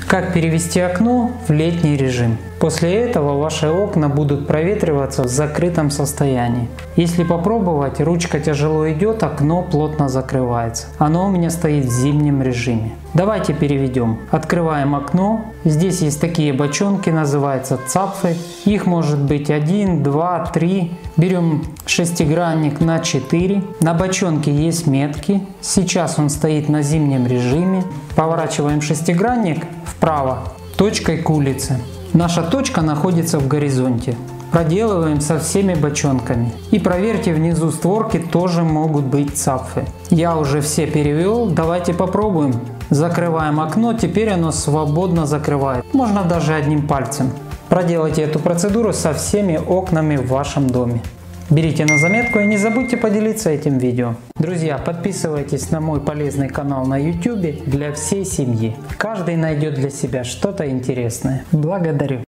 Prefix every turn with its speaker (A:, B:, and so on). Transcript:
A: Как перевести окно в летний режим? После этого ваши окна будут проветриваться в закрытом состоянии. Если попробовать, ручка тяжело идет, окно плотно закрывается. Оно у меня стоит в зимнем режиме. Давайте переведем. Открываем окно. Здесь есть такие бочонки, называются цапфы. Их может быть 1, 2, 3. Берем шестигранник на 4. На бочонке есть метки. Сейчас он стоит на зимнем режиме. Поворачиваем шестигранник вправо точкой к улице. Наша точка находится в горизонте. Проделываем со всеми бочонками. И проверьте, внизу створки тоже могут быть цапфы. Я уже все перевел, давайте попробуем. Закрываем окно, теперь оно свободно закрывает. Можно даже одним пальцем. Проделайте эту процедуру со всеми окнами в вашем доме. Берите на заметку и не забудьте поделиться этим видео. Друзья, подписывайтесь на мой полезный канал на YouTube для всей семьи. Каждый найдет для себя что-то интересное. Благодарю.